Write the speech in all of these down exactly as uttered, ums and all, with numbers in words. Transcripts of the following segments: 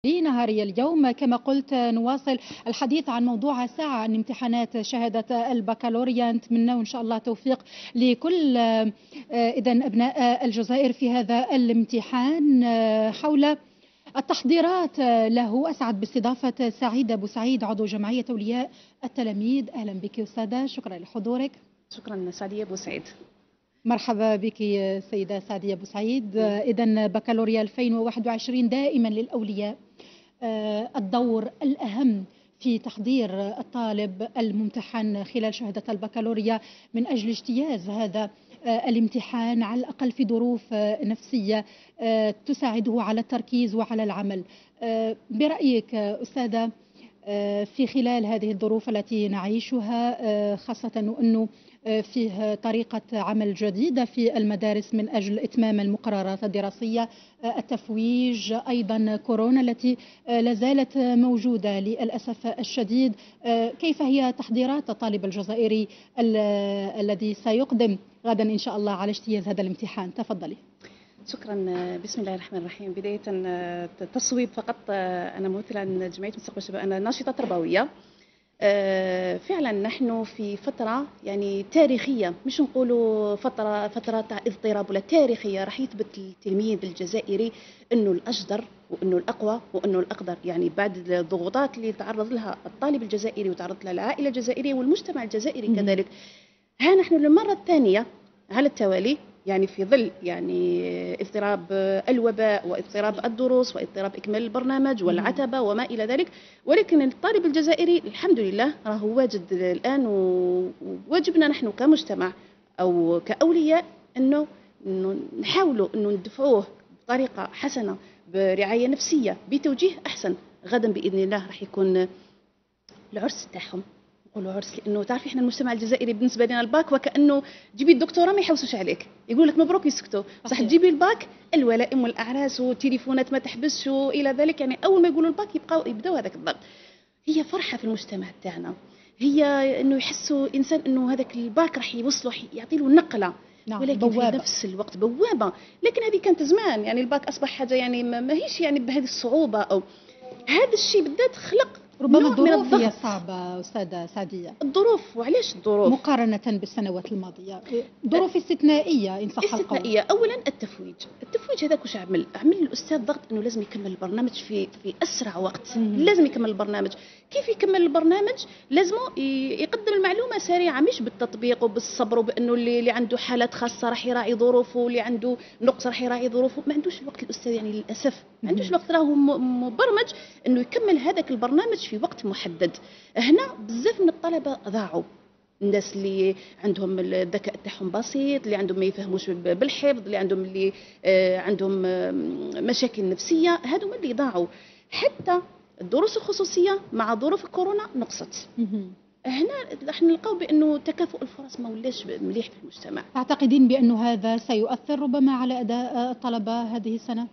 نهاري اليوم كما قلت نواصل الحديث عن موضوع الساعة عن امتحانات شهادة البكالوريا. نتمنى إن شاء الله توفيق لكل إذا أبناء الجزائر في هذا الامتحان. حول التحضيرات له أسعد باستضافة سعيدة بوسعيد عضو جمعية أولياء التلاميذ. أهلا بك أستاذة، شكرا لحضورك. شكرا سعدية بوسعيد. مرحبا بك سيدة سعدية بوسعيد. إذا بكالوريا ألفين وواحد وعشرين دائما للأولياء الدور الأهم في تحضير الطالب الممتحن خلال شهادة البكالوريا من أجل اجتياز هذا الامتحان على الأقل في ظروف نفسية تساعده على التركيز وعلى العمل. برأيك أستاذة في خلال هذه الظروف التي نعيشها، خاصة أنه فيه طريقة عمل جديدة في المدارس من أجل إتمام المقررات الدراسية، التفويج، أيضا كورونا التي لازالت موجودة للأسف الشديد، كيف هي تحضيرات الطالب الجزائري الذي سيقدم غدا إن شاء الله على اجتياز هذا الامتحان؟ تفضلي. شكرا. بسم الله الرحمن الرحيم. بداية تصويب فقط، أنا ممثلة عن جمعية مستقبل الشباب، أنا ناشطة تربوية. فعلا نحن في فترة يعني تاريخية، مش نقولوا فترة فترة تاع اضطراب، ولا تاريخية راح يثبت التلميذ الجزائري انه الأجدر وانه الأقوى وانه الأقدر. يعني بعد الضغوطات اللي تعرض لها الطالب الجزائري وتعرض لها العائلة الجزائرية والمجتمع الجزائري كذلك، ها نحن للمرة الثانية على التوالي، يعني في ظل يعني اضطراب الوباء واضطراب الدروس واضطراب إكمال البرنامج والعتبة وما إلى ذلك، ولكن الطالب الجزائري الحمد لله راه واجد الآن، وواجبنا نحن كمجتمع أو كأولياء أنه نحاولوا أنه ندفعوه بطريقة حسنة، برعاية نفسية، بتوجيه أحسن. غدا بإذن الله راح يكون العرس تاعهم، نقولوا عرس لانه تعرفي احنا المجتمع الجزائري بالنسبه لنا الباك وكانه تجيبي الدكتوره ما يحوسوش عليك، يقول لك مبروك يسكتوا، صح تجيبي الباك الولائم والاعراس والتليفونات ما تحبسش والى ذلك. يعني اول ما يقولوا الباك يبقاو يبداو هذاك الضغط. هي فرحه في المجتمع تاعنا، هي انه يحسوا انسان انه هذاك الباك راح يوصله يعطي له نقله، نعم، ولكن بوابة. في نفس الوقت بوابه. لكن هذه كانت زمان، يعني الباك اصبح حاجه يعني ما هيش يعني بهذه الصعوبه، او هذا الشيء بالذات خلق ربما الظروف هي صعبة أستاذة سعدية. الظروف، وعلاش الظروف؟ مقارنة بالسنوات الماضية ظروف استثنائية إن صح القول. استثنائية. أولا التفويج، التفويج هذاك واش عمل؟ عمل الأستاذ ضغط أنه لازم يكمل البرنامج في في أسرع وقت. مم. لازم يكمل البرنامج. كيف يكمل البرنامج؟ لازم يقدم المعلومة سريعة، مش بالتطبيق وبالصبر، وبأنه اللي, اللي عنده حالات خاصة راح يراعي ظروفه، واللي عنده نقص راح يراعي ظروفه. ما عندوش الوقت الأستاذ، يعني للأسف ما عندوش الوقت، راهو مبرمج أنه يكمل هذاك البرنامج في وقت محدد. هنا بزاف من الطلبة ضاعوا، الناس اللي عندهم الذكاء تاعهم بسيط، اللي عندهم ما يفهموش بالحفظ، اللي عندهم اللي آه عندهم آه مشاكل نفسية، هادو اللي ضاعوا. حتى الدروس الخصوصية مع ظروف الكورونا نقصت. هنا راح نلقاو بانه تكافؤ الفرص ما ولاش مليح في المجتمع. تعتقدين بانه هذا سيؤثر ربما على اداء الطلبة هذه السنة؟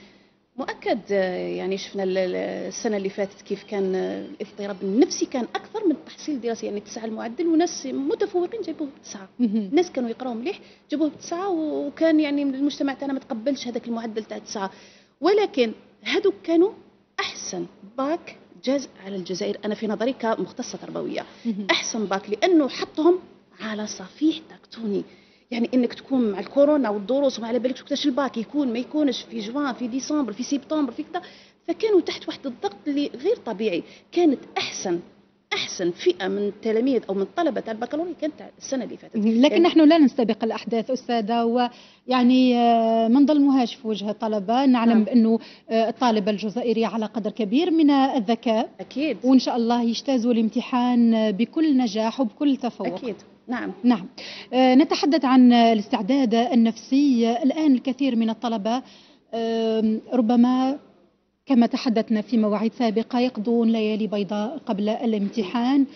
مؤكد. يعني شفنا السنة اللي فاتت كيف كان الاضطراب النفسي كان أكثر من التحصيل الدراسي، يعني تسعة المعدل وناس متفوقين جابوه بتسعة، ناس كانوا يقراوا مليح جابوه بتسعة، وكان يعني المجتمع تاعنا ما تقبلش هذاك المعدل تاع تسعة، ولكن هذوك كانوا أحسن باك جاز على الجزائر. أنا في نظري كمختصة تربوية أحسن باك، لأنه حطهم على صفيح تكتوني. يعني انك تكون مع الكورونا والدروس وما على بالكش وقتاش الباك يكون ما يكونش في جوان في ديسمبر في سبتمبر في كذا، فكانوا تحت واحد الضغط اللي غير طبيعي. كانت احسن احسن فئه من التلاميذ او من الطلبه تاع البكالوريا كانت السنه اللي فاتت. لكن يعني نحن لا نستبق الاحداث استاذه، ويعني ما نظلموهاش في وجه الطلبه. نعلم نعم. بانه الطالب الجزائري على قدر كبير من الذكاء اكيد، وان شاء الله يجتازوا الامتحان بكل نجاح وبكل تفوق. اكيد. نعم نعم. آه نتحدث عن الاستعداد النفسي. الآن الكثير من الطلبة آه ربما كما تحدثنا في مواعيد سابقة يقضون ليالي بيضاء قبل الامتحان،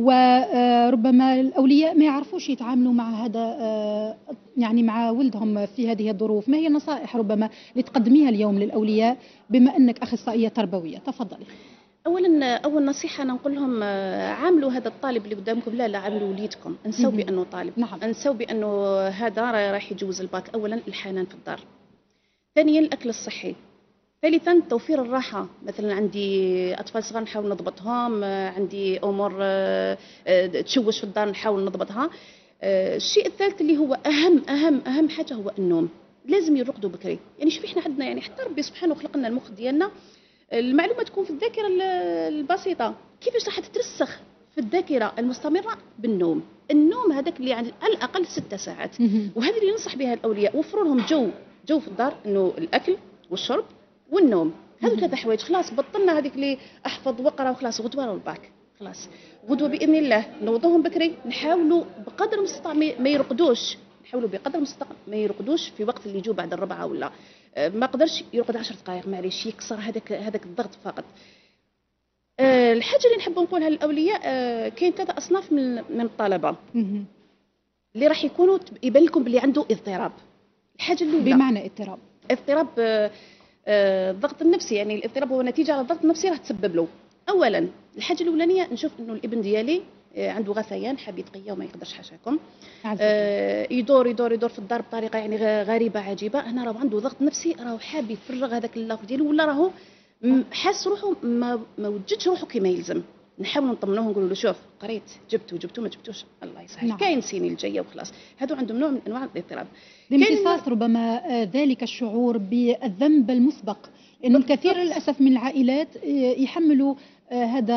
وربما الأولياء ما يعرفوش يتعاملوا مع هذا آه يعني مع ولدهم في هذه الظروف. ما هي النصائح ربما لتقدميها اليوم للأولياء بما أنك أخصائية تربوية؟ تفضلي. اولا اول نصيحه انا نقول لهم عاملوا هذا الطالب اللي قدامكم، لا لا عاملوا وليدكم، انسوا بانه طالب. نعم. انسوا بانه هذا راح يجوز الباك. اولا الحنان في الدار، ثانيا الاكل الصحي، ثالثا توفير الراحه، مثلا عندي اطفال صغار نحاول نضبطهم، عندي امور تشوش في الدار نحاول نضبطها. الشيء الثالث اللي هو اهم اهم اهم حاجه هو النوم، لازم يرقدوا بكري. يعني شوفي احنا عندنا يعني حتى ربي سبحانه خلق لنا المخ ديالنا المعلومه تكون في الذاكره البسيطه، كيفاش راح تترسخ في الذاكره المستمره؟ بالنوم. النوم هذاك اللي على الاقل ست ساعات، وهذا اللي ننصح بها الاولياء، وفروا لهم جو جو في الدار، انه الاكل والشرب والنوم، هذو ثلاثه حوايج. خلاص بطلنا هذيك اللي احفظ واقرا وخلاص، غدوه راه الباك خلاص، غدوه باذن الله نوضوهم بكري، نحاولوا بقدر المستطاع ما يرقدوش، نحاولوا بقدر المستطاع ما يرقدوش في وقت اللي يجوا بعد الربعه، ولا ما قدرش يرقد عشر دقائق معليش، يكسر هذاك هذاك الضغط فقط. أه الحاجه اللي نحب نقولها للاولياء، أه كاين ثلاثه اصناف من من الطلبه اللي راح يكونوا يبان لكم باللي عنده اضطراب. الحاجه الاولى بمعنى اضطراب اضطراب أه أه الضغط النفسي، يعني الاضطراب هو نتيجه على الضغط النفسي راح تسبب له. اولا الحاجه الاولانيه نشوف انه الابن ديالي عنده غثيان، حاب يتقيا وما يقدرش حاشاكم، آه يدور يدور يدور في الدار بطريقه يعني غريبه عجيبه، هنا راه عنده ضغط نفسي، راه حاب يفرغ هذاك اللهف ديالو، ولا راهو حاس روحه ما ما وجدش روحه كما يلزم. نحاول نطمنوه ونقولوا له شوف قريت جبت وجبتو ما جبتوش الله يسهل، نعم. كاين سنين الجايه وخلاص. هادو عندهم نوع من انواع الاضطراب، الامتصاص ربما ذلك الشعور بالذنب المسبق، لانه الكثير للاسف من العائلات يحملوا هذا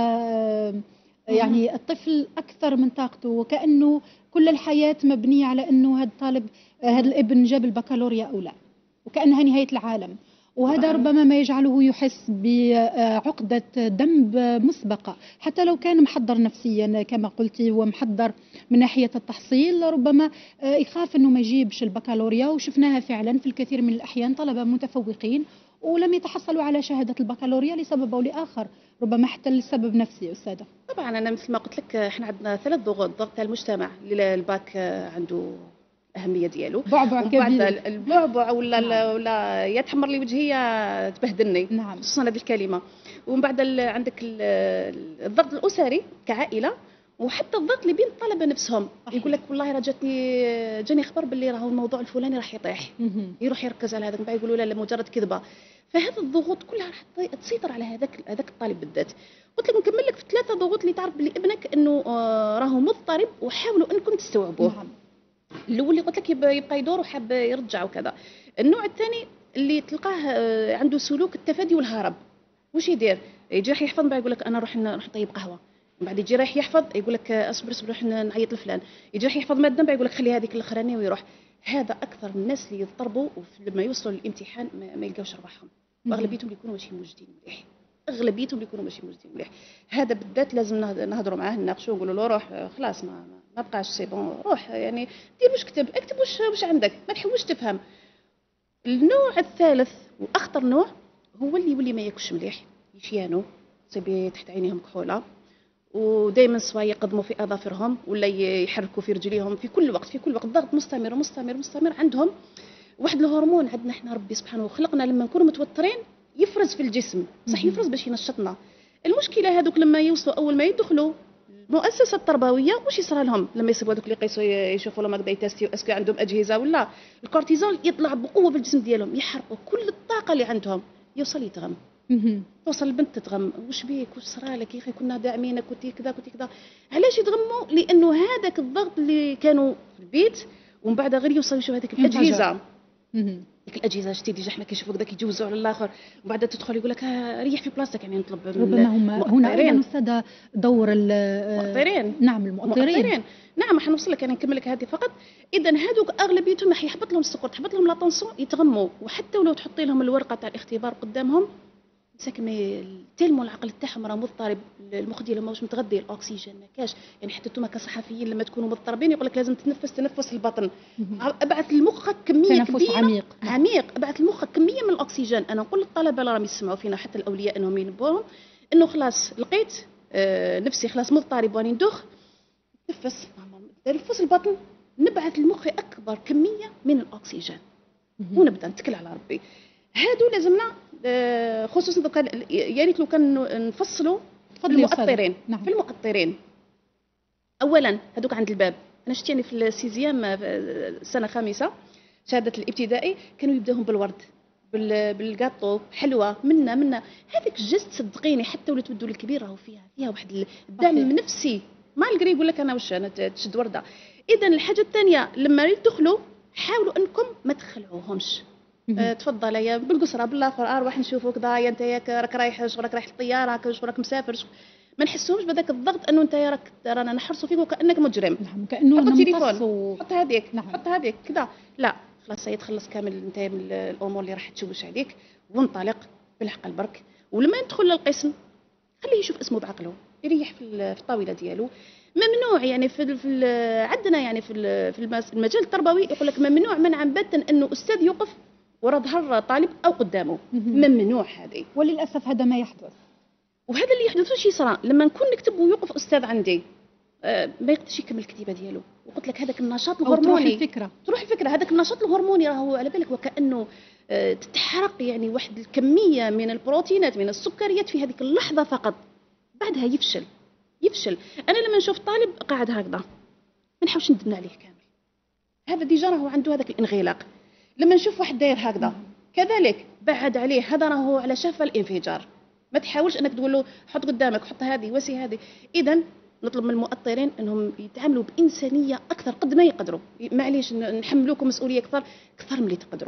يعني الطفل أكثر من طاقته، وكأنه كل الحياة مبنية على أنه هذا الطالب هذا الابن جاب البكالوريا أو لا، وكأنها نهاية العالم. وهذا ربما ما يجعله يحس بعقدة ذنب مسبقة، حتى لو كان محضر نفسيا كما قلتي ومحضر من ناحية التحصيل، ربما يخاف أنه ما يجيبش البكالوريا. وشفناها فعلا في الكثير من الأحيان طلبة متفوقين ولم يتحصلوا على شهادة البكالوريا لسبب أو لآخر، ربما حتى لسبب نفسي. أستاذة طبعا أنا مثل ما قلت لك احنا عندنا ثلاث ضغوط، ضغط تاع المجتمع اللي الباك عنده أهمية ديالو، بعبع كبير، البعبع ولا نعم. ولا يا تحمر لي وجهي يا تبهدلني، نعم. خصوصا هذه الكلمة. ومن بعد عندك الضغط الأسري كعائلة، وحتى الضغط اللي بين الطلبه نفسهم، يقول لك والله راه جاتني جاني خبر باللي راهو الموضوع الفلاني راح يطيح، يروح يركز على هذاك، بعد يقولوا لا لا مجرد كذبه. فهذه الضغوط كلها راح تسيطر على هذاك هذاك الطالب بالذات. قلت لك نكمل لك في ثلاثه ضغوط اللي تعرف باللي ابنك انه راهو مضطرب، وحاولوا انكم تستوعبوه. نعم. الاول اللي قلت لك يبقى يدور وحاب يرجع وكذا. النوع الثاني اللي تلقاه عنده سلوك التفادي والهرب. واش يدير؟ يجي راح يحفظ، بعد يقول لك انا نروح نروح نطيب قهوه، من بعد يجي رايح يحفظ يقول لك اصبر اصبر نروح نعيط لفلان، يجي رايح يحفظ ماده بعد يقول لك خلي هذيك الاخرانيه ويروح. هذا اكثر الناس اللي يضطربوا لما يوصلوا للامتحان ما, ما يلقاوش رواحهم، واغلبيتهم يكونوا ماشي موجدين مليح، اغلبيتهم يكونوا ماشي موجدين مليح. هذا بالذات لازم نهضروا معاه نناقشوا ونقولوا له روح خلاص ما ما بقاش سي بون، روح يعني دير واش كتب، اكتب واش واش عندك، ما تحوش تفهم. النوع الثالث واخطر نوع هو اللي يولي ما ياكلش مليح، يشيانو تصيبي تحت عينيهم كحوله، ودائما سواء يقدموا في اظافرهم ولا يحركوا في رجليهم في كل وقت في كل وقت، ضغط مستمر مستمر مستمر. عندهم واحد الهرمون عندنا احنا ربي سبحانه خلقنا لما نكونوا متوترين يفرز في الجسم، صح يفرز باش ينشطنا. المشكله هذوك لما يوصلوا اول ما يدخلوا المؤسسه التربويه واش يصرى لهم لما يصيبوا هذوك اللي يقيسوا يشوفوا لهم هكذا يتستيو اسكو عندهم اجهزه ولا، الكورتيزول يطلع بقوه في الجسم ديالهم، يحرقوا كل الطاقه اللي عندهم، يوصل يتغم. توصل البنت تتغم، واش بيك واش صرالك يا اخي كنا داعمينك كنتي كذا كنتي كذا. علاش يتغموا؟ لانه هذاك الضغط اللي كانوا في البيت ومن بعد غير يوصلوا يشوفوا هذيك الاجهزه، ديك الاجهزه شتي ديجا حنا كنشوفوا كذا كيجوزوا على الاخر، ومن بعد تدخل يقول لك ريح في بلاصتك. يعني نطلب ربما هما هنا ايضا استاذه دور المؤطرين. نعم المؤطرين. نعم حنوصل لك، انا نكمل لك هذه فقط. اذا هذوك اغلبيتهم راح يحبط لهم السكر، تحبط لهم لاطونسيون، يتغموا. وحتى ولو تحطي لهم الورقه تاع الاختبار قدامهم ساكن تلموا العقل تاعهم راه مضطرب، المخ ديالهم ماهوش متغذي، الاكسجين ما كاش. يعني حتى نتوما كصحفيين لما تكونوا مضطربين يقول لك لازم تتنفس تنفس البطن، ابعث لمخك كميه كبيره عميق عميق ابعث لمخك كميه من الاكسجين. انا نقول للطلبه اللي راهم يسمعوا فينا حتى الاولياء انهم ينبهوهم انه خلاص لقيت آه نفسي خلاص مضطرب واني ندوخ، تنفس تنفس البطن، نبعث لمخي اكبر كميه من الاكسجين ونبدا نتكل على ربي. هادو لازمنا خصوصا لو كان يا ريت لو كان نفصلوا في المؤطرين. نعم. في المؤطرين اولا هذوك عند الباب، انا شفت يعني في السيزيام السنه الخامسه شهاده الابتدائي كانوا يبداهم بالورد بالقاطو حلوه منا منا هذيك جست صدقيني حتى ولات ولدوا الكبير راهو فيها فيها واحد الدعم نفسي ما القري يقول لك انا واش انا تشد ورده. اذا الحاجه الثانيه لما يدخلوا حاولوا انكم ما تخلعوهمش. أه تفضل يا بالقصره بالاخر اروح نشوفوك كذا يا انت ياك راك رايح شغلك رايح الطياره راك راك مسافر ما نحسوهمش بهذاك الضغط انه انت راك رانا نحرصوا فيك وكانك مجرم. نعم كانه حط التليفون و... حط هذيك نعم. حط هذيك كذا لا خلاص يتخلص كامل انت من الامور اللي راح تشوش عليك وانطلق بالعقل برك. ولما يدخل للقسم خليه يشوف اسمه بعقله يريح في الطاوله ديالو. ممنوع يعني في, في عندنا يعني في في المجال التربوي يقول لك ممنوع منعا باتا انه استاذ يوقف وراء ظهر طالب او قدامه. ممنوع هذه وللاسف هذا ما يحدث. وهذا اللي يحدث واش يصرى لما نكون نكتب ويوقف استاذ عندي آه ما يقدرش يكمل الكتيبه ديالو. وقلت لك هذاك النشاط الهرموني تروح الفكره تروح الفكره هذاك النشاط الهرموني راهو على بالك وكانه آه تتحرق يعني واحد الكميه من البروتينات من السكريات في هذيك اللحظه فقط بعدها يفشل يفشل. انا لما نشوف طالب قاعد هكذا ما نحاولش ندمن عليه كامل هذا ديجا راهو عنده هذاك الانغلاق. لما نشوف واحد داير هكذا كذلك بعد عليه هذا راهو على شفا الانفجار. ما تحاولش انك تقول له حط قدامك حط هذه وسي هذه. اذا نطلب من المؤطرين انهم يتعاملوا بانسانيه اكثر قد ما يقدروا. معليش نحملوكم مسؤوليه اكثر اكثر من اللي تقدروا.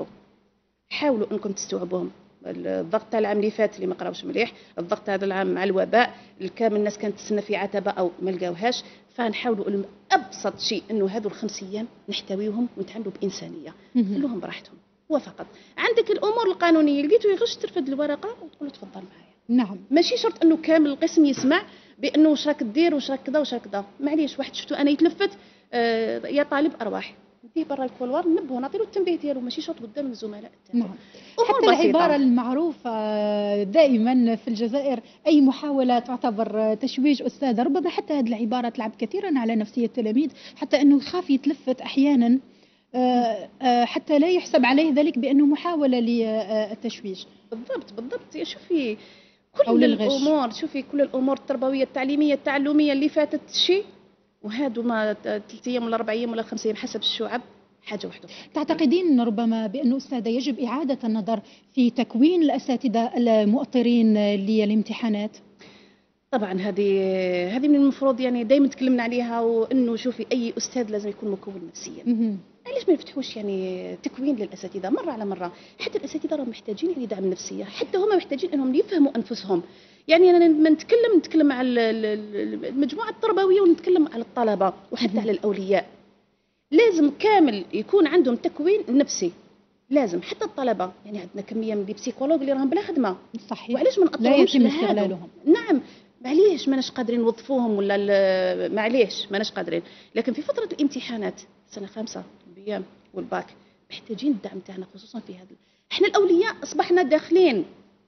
حاولوا انكم تستوعبوهم. الضغط تاع العام اللي فات اللي ما قراوش مليح الضغط هذا العام مع الوباء الكامل الناس كانت تستنى في عتبه او ما لقاوهاش. فنحاولوا ابسط شيء انه هذو الخمس ايام نحتويهم ونتعاملوا بانسانيه. خلوهم براحتهم هو فقط. عندك الامور القانونيه لقيتو يغش ترفد الورقه وتقول له تفضل معايا. نعم ماشي شرط انه كامل القسم يسمع بانه واش راك دير واش راك كذا واش راك كذا. معليش واحد شفتو انا يتلفت آه يا طالب ارواح نديه برا الكولوار نبهو نعطيلو التنبيه ديالو ماشي شرط قدام الزملاء تاعو. نعم حتى العباره المعروفه دائما في الجزائر اي محاوله تعتبر تشويش استاذ. ربما حتى هذه العباره تلعب كثيرا على نفسيه التلاميذ حتى انه يخاف يتلفت احيانا حتى لا يحسب عليه ذلك بانه محاوله للتشويش. بالضبط بالضبط. شوفي كل الامور شوفي كل الامور التربويه التعليميه التعلميه اللي فاتت شيء وهادو ما ثلاث ايام ولا اربع ايام ولا خمس ايام حسب الشعب حاجه وحده. تعتقدين ربما بانه استاذه يجب اعاده النظر في تكوين الاساتذه المؤطرين للامتحانات؟ طبعا هذه هذه من المفروض يعني دائما تكلمنا عليها وانه شوفي اي استاذ لازم يكون مكون نفسيا. علاش ما يفتحوش يعني تكوين للاساتذه مره على مره. حتى الاساتذه راهم محتاجين يعني دعم نفسي حتى هما محتاجين انهم يفهموا انفسهم. يعني انا لما نتكلم نتكلم على المجموعه التربويه ونتكلم على الطلبه وحتى على الاولياء لازم كامل يكون عندهم تكوين نفسي. لازم حتى الطلبه يعني عندنا كميه من البسيكولوج اللي راهم بلا خدمه. صحيح وعلاش ما نقطعوهمش لا يتم استغلالهم. نعم معليش ماناش قادرين نوظفوهم ولا معليش ماناش قادرين. لكن في فتره الامتحانات سنه خامسه البيام والباك محتاجين الدعم تاعنا خصوصا في هذا. احنا الاولياء اصبحنا داخلين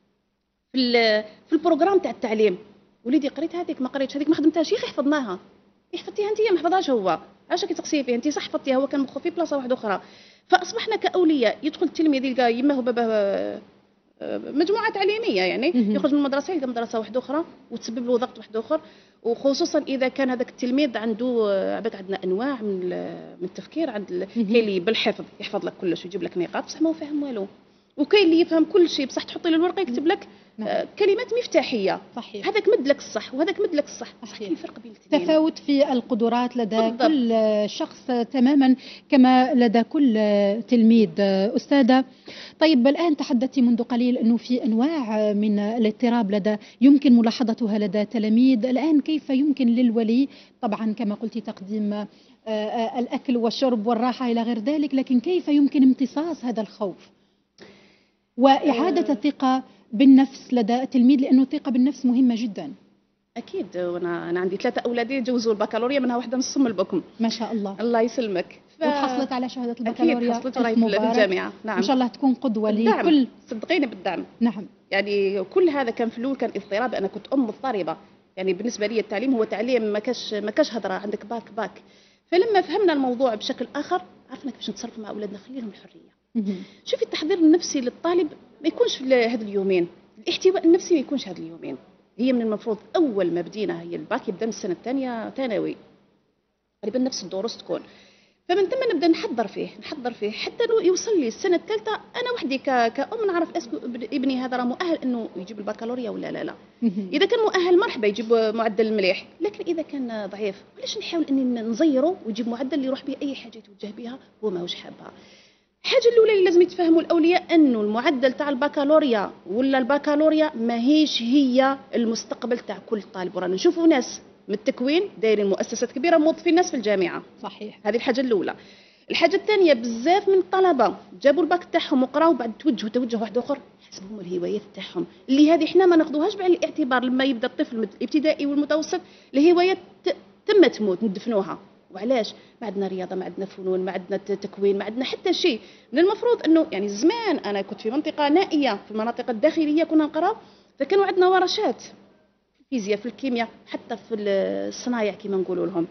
في في البروغرام تاع التعليم. وليدي قريت هذيك ما قريتش هذيك ما خدمتهاش يا اخي حفظناها. حفظتيها انت ما حفظهاش هو علاش كي تقصي فيه انت صح حفظتيها هو كان مخو في بلاصه واحده اخرى. فاصبحنا كاولياء يدخل التلميذ يلقى يماه وباباه مجموعه تعليميه يعني يخرج من المدرسه يلقى مدرسه واحده اخرى وتسبب له ضغط واحد اخر. وخصوصا اذا كان هذاك التلميذ عنده عباك عندنا انواع من من التفكير. عند كاين اللي بالحفظ يحفظ لك كلش ويجيب لك نقاط بصح ما هو فاهم والو. وكاين اللي يفهم كل شيء بصح تحطي له الورقه يكتب لك آه كلمات مفتاحيه. صحيح. هذاك مد لك الصح وهذاك مد لك الصح. صحيح. الفرق بين الاثنين تفاوت في القدرات لدى بالضبط. كل شخص تماما كما لدى كل تلميذ. استاذه طيب الان تحدثتي منذ قليل انه في انواع من الاضطراب لدى يمكن ملاحظتها لدى تلاميذ. الان كيف يمكن للولي طبعا كما قلتي تقديم الاكل والشرب والراحه الى غير ذلك لكن كيف يمكن امتصاص هذا الخوف وإعادة الثقة بالنفس لدى التلميذ لأنه الثقة بالنفس مهمة جدا؟ أكيد. وأنا أنا عندي ثلاثة أولادي جوزوا البكالوريا منها واحدة نصهم البكم ما شاء الله. الله يسلمك. ف... وحصلت على شهادة البكالوريا. أكيد حصلت وراي في الجامعة. نعم إن شاء الله تكون قدوة لكل. صدقيني بالدعم. نعم يعني كل هذا كان في الأول كان اضطراب. أنا كنت أم مضطربة يعني بالنسبة لي التعليم هو تعليم ما كاش ما كاش هضرة عندك باك باك. فلما فهمنا الموضوع بشكل آخر عرفنا كيفاش نتصرف مع أولادنا خلي لهم الحرية. شوفي التحضير النفسي للطالب ما يكونش في هذا اليومين. الاحتواء النفسي ما يكونش هذا اليومين. هي من المفروض اول ما بدينا هي الباك يبدا من السنه الثانيه ثانوي تقريبا نفس الدروس تكون. فمن ثم نبدا نحضر فيه نحضر فيه حتى انه يوصل لي السنه الثالثه انا وحدي ك- كأم نعرف اسكو ابني هذا راه مؤهل انه يجيب البكالوريا ولا لا لا. اذا كان مؤهل مرحبا يجيب معدل مليح، لكن اذا كان ضعيف علاش نحاول اني نزيره ويجيب معدل اللي يروح به اي حاجه يتوجه بها هو ماهوش حابها. الحاجه الاولى اللي لازم يتفهموا الاولياء انه المعدل تاع البكالوريا ولا البكالوريا ماهيش هي المستقبل تاع كل طالب. ورانا نشوفوا ناس من التكوين دايرين مؤسسات كبيره موظفين ناس في الجامعه. صحيح. هذه الحاجه الاولى. الحاجه الثانيه بزاف من الطلبه جابوا الباك تاعهم وقراوا بعد توجهوا توجه واحد اخر حسب هما الهوايات تاعهم اللي هذه احنا ما ناخذوهاش بعين الاعتبار لما يبدا الطفل الابتدائي والمتوسط. الهوايات تم تموت ندفنوها. وعلاش؟ ما عندنا رياضه، ما عندنا فنون، ما عندنا تكوين، ما عندنا حتى شيء. من المفروض انه يعني زمان انا كنت في منطقه نائيه في المناطق الداخليه كنا نقراو فكانوا عندنا ورشات في الفيزياء في الكيمياء حتى في الصنايع كما نقولوا لهم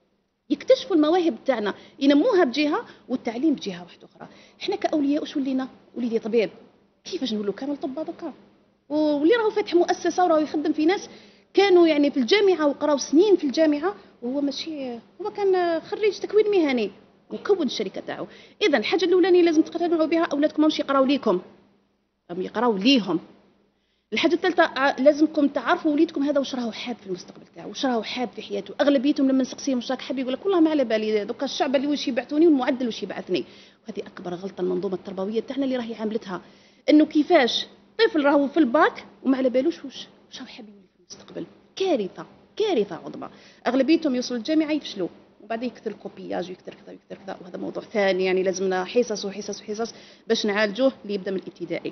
يكتشفوا المواهب تاعنا ينموها بجهه والتعليم بجهه واحده اخرى. احنا كاولياء واش ولينا؟ وليدي طبيب كيفاش نقولوا كامل طب هذوكا واللي راهو فاتح مؤسسه وراهو يخدم في ناس كانوا يعني في الجامعه وقراو سنين في الجامعه وهو ماشي هو كان خريج تكوين مهني وكون الشركه تاعو. اذا الحاجه الاولانيه لازم تقتنعوا بها اولادكم ماهمش يقراو ليكم راهم يقراو ليهم. الحاجه الثالثه لازمكم تعرفوا وليدكم هذا واش راهو حاب في المستقبل تاعو واش راهو حاب في حياته. اغلبيتهم لما نسقسيهم واش راك حاب يقول لك والله ما على بالي دوكا الشعب اللي واش يبعثوني والمعدل واش يبعثني. وهذه اكبر غلطه المنظومه التربويه تاعنا اللي راهي عاملتها انه كيفاش طفل راهو في الباك وما على بالوش واش واش راهو حاب يولي في المستقبل. كارثه كارثه عظمى. اغلبيتهم يوصلوا الجامعه يفشلوا وبعدين يكثر الكوبياج ويكثر كذا ويكثر كذا وهذا موضوع ثاني يعني لازمنا حصص وحصص وحصص باش نعالجوه اللي يبدا من الابتدائي.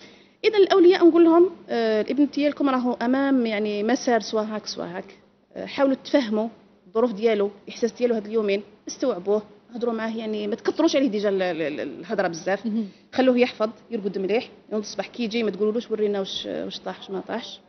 اذا الاولياء نقول لهم آه الابن ديالكم راهو امام يعني مسار سوا هاك سوا هاك. آه حاولوا تفهموا الظروف ديالو الاحساس ديالو هاد اليومين استوعبوه هضروا معاه يعني ما تكثروش عليه ديجا الهضره بزاف. خلوه يحفظ يرقد مليح يوم الصباح كي يجي ما تقولولوش ورينا واش واش طاح واش ما طاحش.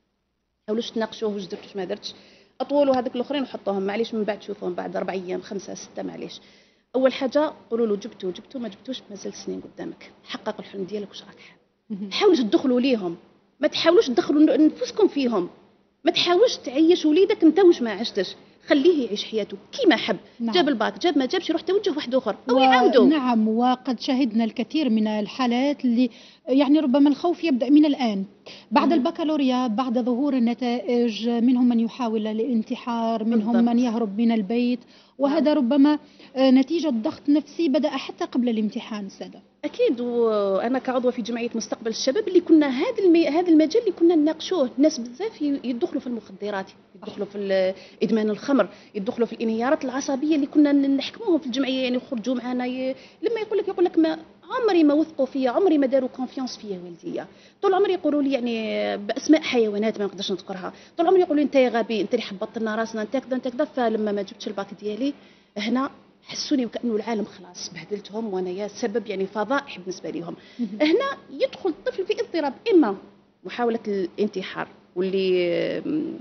حاولوش تناقشوه واش درت واش ما درتش. اطولوا هذوك الاخرين وحطوهم معليش من بعد تشوفوهم بعد اربع ايام خمسه سته معليش. اول حاجه قولوا له جبتوا جبتوا ما جبتوش مازال سنين قدامك. حقق الحلم ديالك واش راك حاب. حاولوا تدخلوا ليهم ما تحاولوش تدخلوا نفسكم فيهم. ما تحاولش تعيش وليدك انت واش ما عشتش. خليه يعيش حياته كيما حب. نعم. جاب الباك جاب ما جابش يروح توجه واحد اخر او و... يعاودوا. نعم وقد شهدنا الكثير من الحالات اللي يعني ربما الخوف يبدا من الان بعد البكالوريا بعد ظهور النتائج. منهم من يحاول الانتحار منهم بالضبط. من يهرب من البيت وهذا نعم. ربما نتيجه ضغط نفسي بدا حتى قبل الامتحان سادة. اكيد. وانا كعضوه في جمعيه مستقبل الشباب اللي كنا هذا المي... هذا المجال اللي كنا نناقشوه. الناس بزاف يدخلوا في المخدرات يدخلوا في ادمان الخمر يدخلوا في الانهيارات العصبيه اللي كنا نحكموهم في الجمعيه يعني يخرجوا معنا ي... لما يقول لك يقول لك ما عمري ما وثقوا فيا عمري ما داروا كونفيونس فيا والديا. طول عمري يقولوا لي يعني باسماء حيوانات ما نقدرش نذكرها. طول عمري يقولوا لي انت يا غبي انت اللي حبطت لنا راسنا انت كذا انت كذا. فلما ما جبتش الباك ديالي هنا حسوني وكأنه العالم خلاص بهدلتهم وانا يا سبب يعني فضائح بالنسبه لهم. هنا يدخل الطفل في اضطراب اما محاوله الانتحار واللي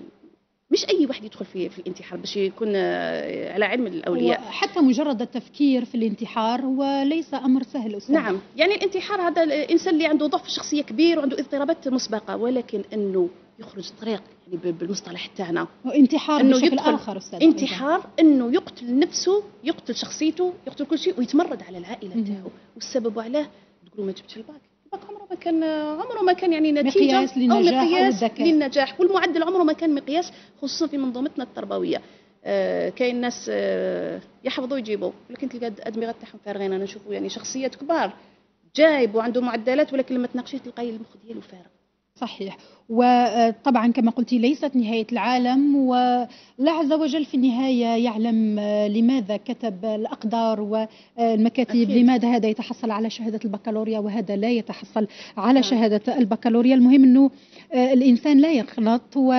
مش اي واحد يدخل في في الانتحار باش يكون على علم الاولياء. حتى مجرد التفكير في الانتحار هو ليس امر سهل أستاذ. نعم يعني الانتحار هذا الانسان اللي عنده ضعف شخصيه كبير وعنده اضطرابات مسبقه ولكن انه يخرج طريق يعني بالمصطلح تاعنا انتحار بشكل اخر أستاذ. انتحار انه يقتل نفسه يقتل شخصيته يقتل كل شيء ويتمرد على العائله تاعو. والسبب علاه تقولوا ما جبتش الباك. الباك عمره ما كان عمره ما كان يعني نتيجه مقياس للنجاح او مقياس للنجاح والمعدل عمره ما كان مقياس خصوصا في منظومتنا التربويه. آه كاين ناس آه يحفظوا يجيبوا ولكن تلقى الادمغه تاعهم فارغين. انا نشوفوا يعني شخصيات كبار جايب وعنده معدلات ولكن لما تناقشيه تلقاي المخ ديالو فارغ. صحيح. وطبعا كما قلتي ليست نهاية العالم والله عز وجل في النهاية يعلم لماذا كتب الأقدار والمكاتب. أكيد. لماذا هذا يتحصل على شهادة البكالوريا وهذا لا يتحصل على شهادة البكالوريا. المهم أنه الإنسان لا يغلط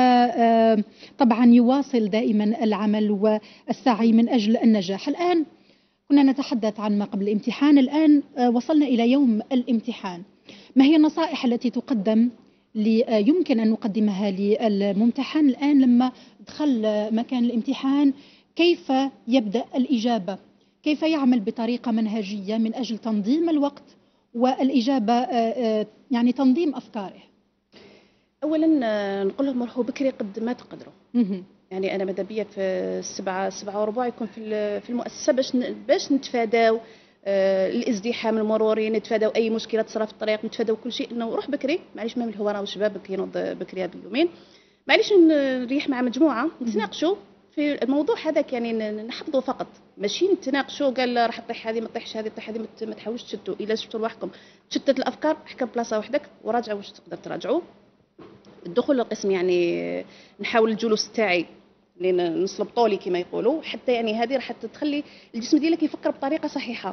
وطبعا يواصل دائما العمل والسعي من أجل النجاح. الآن كنا نتحدث عن ما قبل الامتحان الآن وصلنا إلى يوم الامتحان. ما هي النصائح التي تقدم يمكن أن نقدمها للممتحن الآن لما دخل مكان الامتحان؟ كيف يبدأ الإجابة؟ كيف يعمل بطريقة منهجية من أجل تنظيم الوقت والإجابة يعني تنظيم أفكاره؟ اولا نقول لهم روحوا بكري قد ما تقدروا. يعني انا ماذا بيا في السبعه سبعه وربع يكون في في المؤسسه باش باش نتفاداو آه الازدحام المروري، نتفاداو اي مشكله تصرى في الطريق، نتفاداو كل شيء. انه روح بكري معليش، ما هو راه شباب كينوض بكري هاد اليومين، معليش نريح مع مجموعه نتناقشوا في الموضوع هذاك. يعني نحفظوا فقط، ماشي نتناقشوا قال راح تطيح هذه ما تطيحش هذه تطيح هذه، ما تحاولوش تشتوا. الا شفتوا لوحدكم تشتت الافكار حكم بلاصه وحدك وراجعوا واش تقدر تراجعوا. الدخول للقسم يعني نحاول الجلوس تاعي لين نصلب طولي كما يقولوا، حتى يعني هذه راح تخلي الجسم ديالك يفكر بطريقه صحيحه.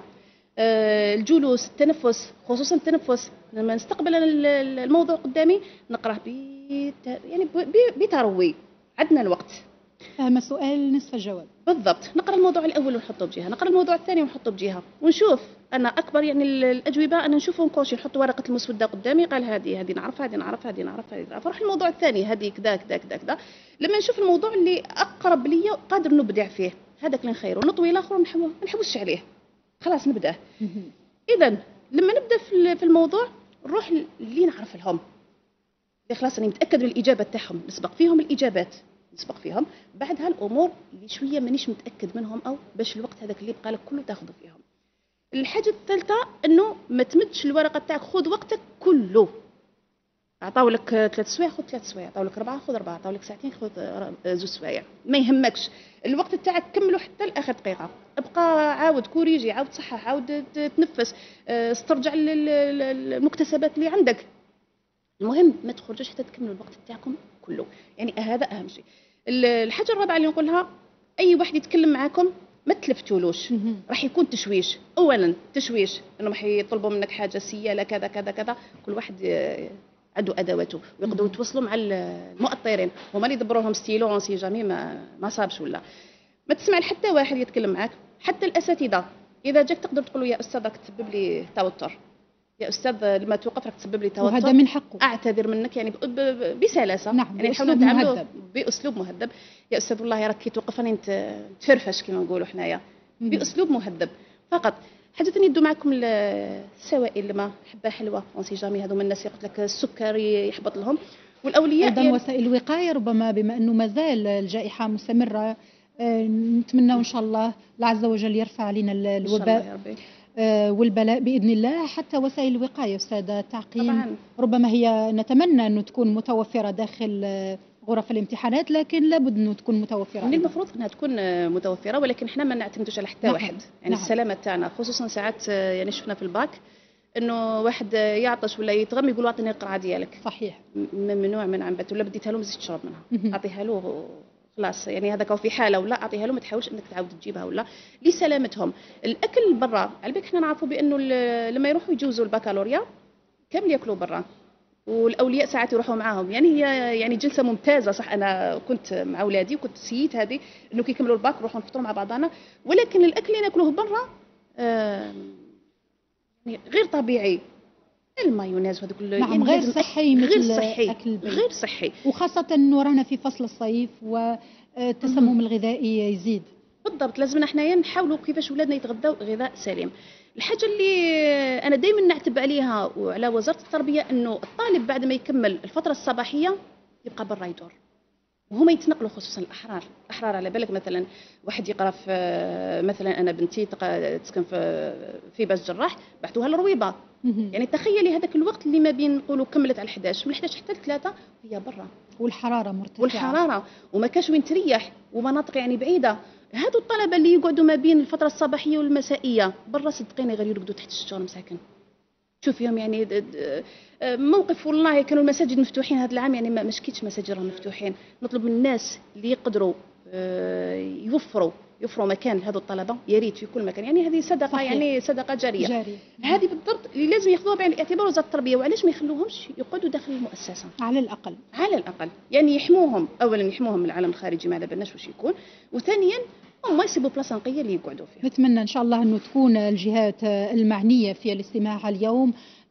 أه الجلوس، التنفس، خصوصا التنفس لما نستقبل الموضوع قدامي نقراه يعني بتروي، عندنا الوقت. فهم السؤال نصف الجواب بالضبط. نقرا الموضوع الاول ونحطه بجهه، نقرا الموضوع الثاني ونحطه بجهه، ونشوف. انا اكبر يعني الاجوبه انا نشوفهم كوشي، نحط ورقه المسوده قدامي، قال هذه هذه نعرف هذه نعرف هذه نعرف هذه نعرف، نروح الموضوع الثاني هذه كذا كذا كذا كذا. لما نشوف الموضوع اللي اقرب لي قادر نبدع فيه هذاك اللي نخيره، نطوي الاخر ونحاول ما نحوسش عليه، خلاص نبداه. اذا لما نبدا في الموضوع نروح اللي نعرف لهم، اللي خلاص انا متاكد من الاجابه تاعهم، نسبق فيهم الاجابات، نسبق فيهم. بعدها الامور اللي شويه مانيش متاكد منهم او باش الوقت هذاك اللي بقى لك كله تاخذ فيهم. الحاجه الثالثه انه ما تمدش الورقه تاعك، خذ وقتك كله. عطاو لك ثلاث سوايع خذ ثلاث سوايع، عطاو لك اربعه خذ اربعه، عطاو لك ساعتين خذ زوج سوايع، ما يهمكش. الوقت تاعك كمله حتى لاخر دقيقه، ابقى عاود كوريجي، عاود صحح، عاود تنفس، استرجع المكتسبات اللي عندك. المهم ما تخرجوش حتى تكملوا الوقت تاعكم كله، يعني هذا اهم شيء. الحاجه الرابعه اللي نقولها، اي واحد يتكلم معاكم ما تلفتولوش، راح يكون تشويش. اولا تشويش انه راح يطلبوا منك حاجه سياله كذا كذا كذا، كل واحد عنده ادواته ويقدروا يتواصلوا مع المؤطرين، هما اللي يدبروا لهم ستيلو اون سي جامي ما ما صابش. ولا ما تسمع لحتى واحد يتكلم معاك، حتى الاساتذه اذا جاك تقدر تقول له يا استاذ راك تسبب لي توتر، يا استاذ لما توقف راك تسبب لي توتر، وهذا من حقه، اعتذر منك يعني بسلاسه. نعم. يعني نحاولوا نتعاملوا باسلوب مهذب. يا استاذ والله راك كي توقفني تفرفش كما نقولوا حنايا، باسلوب مهذب فقط. حاجه ثانيه يدوا معكم السوائل، الماء، حبه حلوه اون سي جامي، هذوما الناس قلت لك السكر يحبط لهم. والاولياء ايضا يعني وسائل الوقايه، ربما بما انه مازال الجائحه مستمره، نتمنى ان شاء الله عز وجل يرفع علينا الوباء والبلاء بإذن الله. حتى وسائل الوقاية أستاذة تعقيم طبعاً. ربما هي نتمنى أنه تكون متوفرة داخل غرف الامتحانات، لكن لابد أنه تكون متوفرة. من المفروض أنها تكون متوفرة، ولكن احنا ما نعتمدوش على حتى واحد. يعني نعم. السلامة تاعنا خصوصا ساعات يعني شفنا في الباك انه واحد يعطش ولا يتغم يقول اعطيني القرعه ديالك. صحيح. ممنوع من عنبت، ولا بديتها له مازيد تشرب منها، اعطيها له خلاص. يعني هذاك في حاله ولا اعطيها له، ما تحاولش انك تعاود تجيبها ولا لسلامتهم. الاكل برا على بالك احنا نعرفوا بانه لما يروحوا يجوزوا البكالوريا كامل ياكلوا برا، والاولياء ساعات يروحوا معاهم. يعني هي يعني جلسه ممتازه صح. انا كنت مع اولادي وكنت سيت هذه انه كي يكملوا الباك نروحوا نفطروا مع بعضنا، ولكن الاكل اللي ناكلوه برا آه يعني غير طبيعي. المايونيز وهذا كله نعم يعني غير صحي، غير صحي أكل غير صحي، وخاصة أنه رانا في فصل الصيف والتسمم الغذائي يزيد. بالضبط. لازمنا حنايا نحاولوا كيفاش ولادنا يتغذوا غذاء سليم. الحاجة اللي أنا دائما نعتب عليها وعلى وزارة التربية أنه الطالب بعد ما يكمل الفترة الصباحية يبقى برا يدور، وهما يتنقلوا خصوصا الأحرار. الأحرار على بالك مثلا واحد يقرا في مثلا أنا بنتي تسكن في في باش جراح، بعثوها للرويبة. يعني تخيلي هذاك الوقت اللي ما بين نقولوا كملت على الحداش، من الحداش حتى الثلاثة هي برا، والحرارة مرتفعة، والحرارة وما كاش وين تريح، ومناطق يعني بعيدة. هادو الطلبة اللي يقعدوا ما بين الفترة الصباحية والمسائية برا صدقيني غير يرقدوا تحت الشجر مساكن. شوفيهم يعني موقف والله كانوا المساجد مفتوحين هذا العام، يعني ما مشكيتش مساجد راهم مفتوحين. نطلب من الناس اللي يقدروا يوفروا يوفروا مكان لهذو الطلبه، يا ريت في كل مكان. يعني هذه صدقه صحيح. يعني صدقه جاريه جاري. هذه بالضبط اللي لازم ياخذوها بعين الاعتبار وزاره التربيه. وعلاش ما يخلوهمش يقعدوا داخل المؤسسه على الاقل على الاقل يعني يحموهم. اولا يحموهم من العالم الخارجي ما على بالناش واش يكون، وثانيا هم يسيبوا بلاصه نقيه اللي يقعدوا فيها. نتمنى ان شاء الله انه تكون الجهات المعنيه في الاستماع اليوم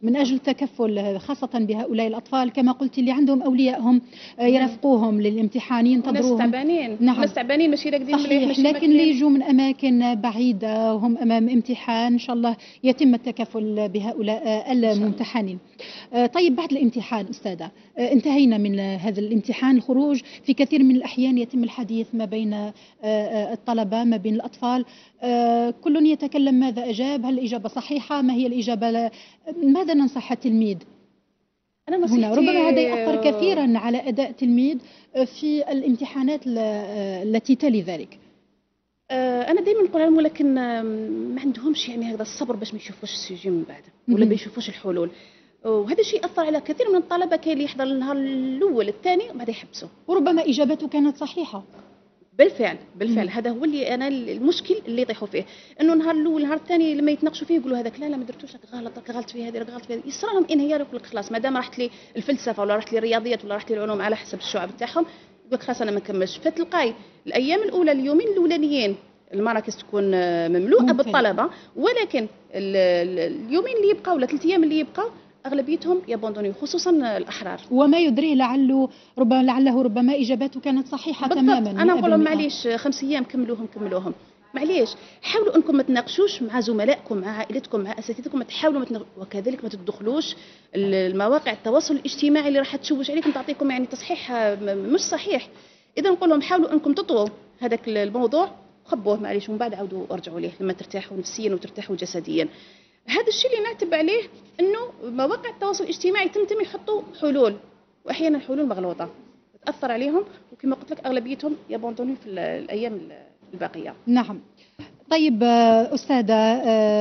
من أجل التكفل خاصة بهؤلاء الأطفال كما قلت اللي عندهم أوليائهم يرافقوهم للامتحان ينتظروهم. ناس تعبانين. نعم. ناس تعبانين ماشي راقدين مليح، لكن اللي يجوا من أماكن بعيدة وهم أمام امتحان إن شاء الله يتم التكفل بهؤلاء الممتحنين. طيب بعد الامتحان أستاذة، انتهينا من هذا الامتحان، الخروج في كثير من الأحيان يتم الحديث ما بين الطلبة ما بين الأطفال، كل يتكلم ماذا أجاب، هل الإجابة صحيحة، ما هي الإجابة لا. ماذا ننصح التلميذ أنا هنا؟ ربما هذا يأثر كثيرا على أداء التلميذ في الامتحانات التي تلي ذلك. أنا دائما نقول لهم ولكن ما عندهمش يعني هذا الصبر باش ما يشوفوش السوجي من بعد ولا ما يشوفوش الحلول، وهذا الشيء أثر على كثير من الطلبة. كاين اللي يحضر النهار الأول الثاني وبعد يحبسوا، وربما إجابته كانت صحيحة. بالفعل بالفعل هذا هو اللي انا المشكل اللي يطيحوا فيه، انه النهار الاول النهار الثاني لما يتناقشوا فيه يقولوا هذاك لا لا ما درتوش، راك غلط، راك غلط في هذه، راك غلط في هذه. يصرى لهم انهيار، يقول لك خلاص ما دام رحت لي الفلسفه ولا رحت لي الرياضيات ولا رحت لي العلوم على حسب الشعب تاعهم، يقول لك خلاص انا ما نكملش. فتلقاي الايام الاولى اليومين الاولانيين المراكز تكون مملوءه بالطلبه، ولكن اليومين اللي يبقاو ولا ثلاث ايام اللي يبقاو اغلبيتهم يابوندوني، خصوصا الاحرار. وما يدريه لعله ربما لعله ربما اجاباته كانت صحيحه بالضبط. تماما. انا نقول لهم معليش خمس ايام كملوهم كملوهم معليش، حاولوا انكم ما تناقشوش مع زملائكم مع عائلتكم مع اساتذتكم، تحاولوا ما تنغ... وكذلك ما تدخلوش المواقع التواصل الاجتماعي اللي راح تشوش عليكم تعطيكم يعني تصحيح مش صحيح. اذا نقول لهم حاولوا انكم تطووا هذاك الموضوع، خبوه معليش ومن بعد عودوا ارجعوا ليه لما ترتاحوا نفسيا وترتاحوا جسديا. هذا الشيء اللي نعتب عليه، انه مواقع التواصل الاجتماعي تمتم يحطوا حلول، واحيانا الحلول مغلوطه تاثر عليهم، وكما قلت لك اغلبيتهم يابوندوني في الايام الباقيه. نعم. طيب استاذه،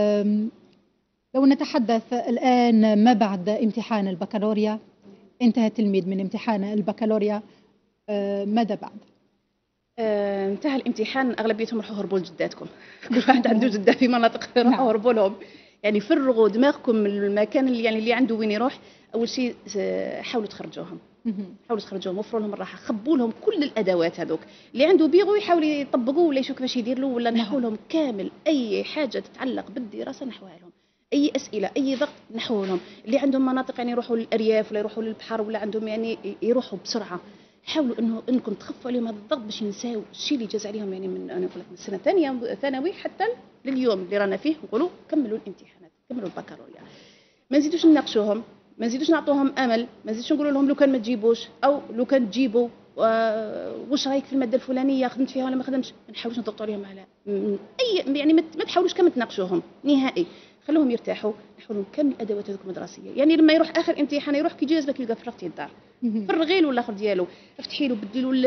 لو نتحدث الان ما بعد امتحان البكالوريا، انتهى التلميذ من امتحان البكالوريا، ماذا بعد؟ انتهى الامتحان، اغلبيتهم راحوا هربوا لجداتكم. كل واحد عنده جده في مناطق راحوا هربوا لهم. يعني فرغوا دماغكم من المكان اللي يعني اللي عنده وين يروح. اول شيء حاولوا تخرجوهم، حاولوا تخرجوهم، وفروا لهم الراحه، خبوا لهم كل الادوات هذوك اللي عنده بيغو يحاول يطبقوه ولا يشوف كيفاش يدير له، ولا نحوا لهم كامل اي حاجه تتعلق بالدراسه نحوها لهم، اي اسئله اي ضغط نحوا لهم. اللي عندهم مناطق يعني يروحوا للارياف ولا يروحوا للبحر ولا عندهم يعني يروحوا بسرعه، حاولوا انه انكم تخفوا عليهم هذا الضغط باش ينساو الشيء اللي جاز عليهم يعني من انا نقول لك من السنه الثانيه ثانوي حتى لليوم اللي رانا فيه، نقولوا كملوا الامتحانات كملوا البكالوريا. ما نزيدوش نناقشوهم، ما نزيدوش نعطوهم امل، ما نزيدوش نقولوا لهم لو كان ما تجيبوش او لو كان تجيبوا واش رايك في الماده الفلانيه خدمت فيها ولا ما خدمتش. ما نحاولوش نضغطوا عليهم على اي يعني ما تحاولوش كما تناقشوهم نهائي، خلوهم يرتاحوا، نحولهم كامل الادوات هذوك المدرسيه. يعني لما يروح اخر امتحان يروح كي يجي يلقى فرغتي الدار، فرغي له الاخر ديالو، افتحي له بدلي له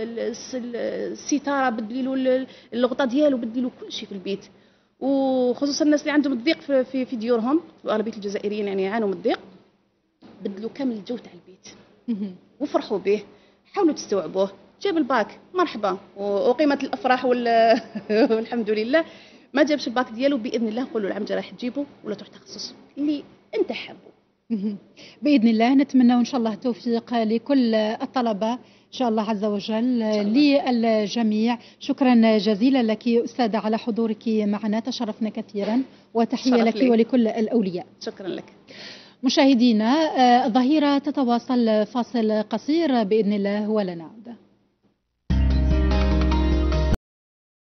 الستاره، بدلي له الغطاء ديالو، بدلي له كل شيء في البيت. وخصوصا الناس اللي عندهم الضيق في في, في ديورهم، واغلبيه الجزائريين يعني يعانوا من الضيق، بدلوا كامل الجو تاع البيت وفرحوا به، حاولوا تستوعبوه. جاب الباك مرحبا وقيمه الافراح والحمد لله. ما جابش الباك ديالو باذن الله نقولوا العام الجاي راح تجيبه ولا تروح تخصص اللي انت حابه باذن الله. نتمنى ان شاء الله التوفيق لكل الطلبه ان شاء الله عز وجل، للجميع. شكرا جزيلا لك استاذه على حضورك معنا، تشرفنا كثيرا، وتحيه لك لي. ولكل الاولياء. شكرا لك. مشاهدينا، ظهيره تتواصل، فاصل قصير باذن الله ولنا.